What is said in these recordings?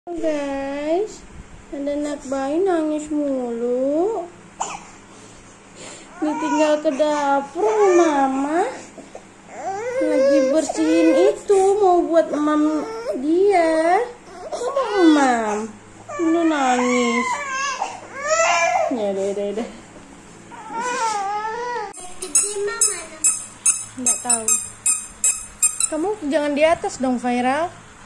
Guys, ada anak bayi nangis mulu. Ditinggal ke dapur mama. Lagi bersihin itu, mau buat mam dia. Apa mam? Lu nangis. Ya udah. Nggak tahu. Kamu jangan di atas dong, Viral.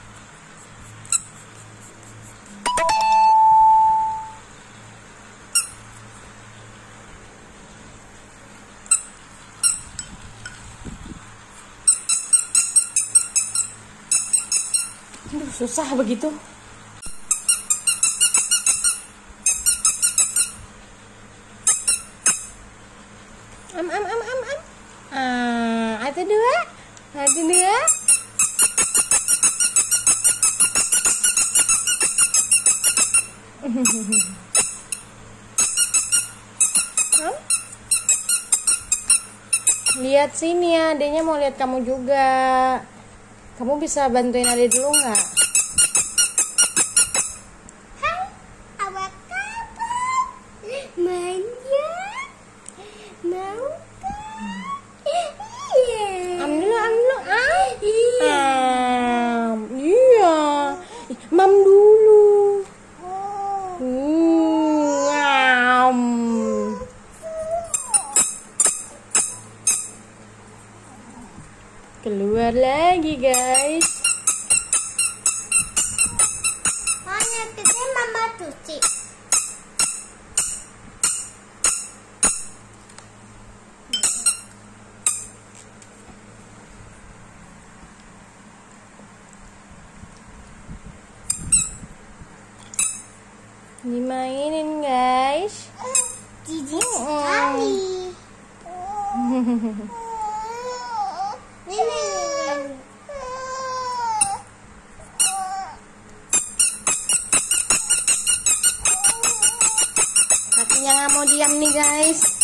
Aduh, susah begitu. Ada dua. Lihat sini ya, adenya mau lihat kamu juga. Kamu bisa bantuin adek dulu nggak? Hai, apa kabar? Manja? Mau kan? Iya. Am dulu. Iya. Mam dulu. Am. Keluar lagi, guys. Hanya tadi mama cuci. Dimainin, guys. Jijik sekali. Ini. Kakinya nggak mau diam nih, guys.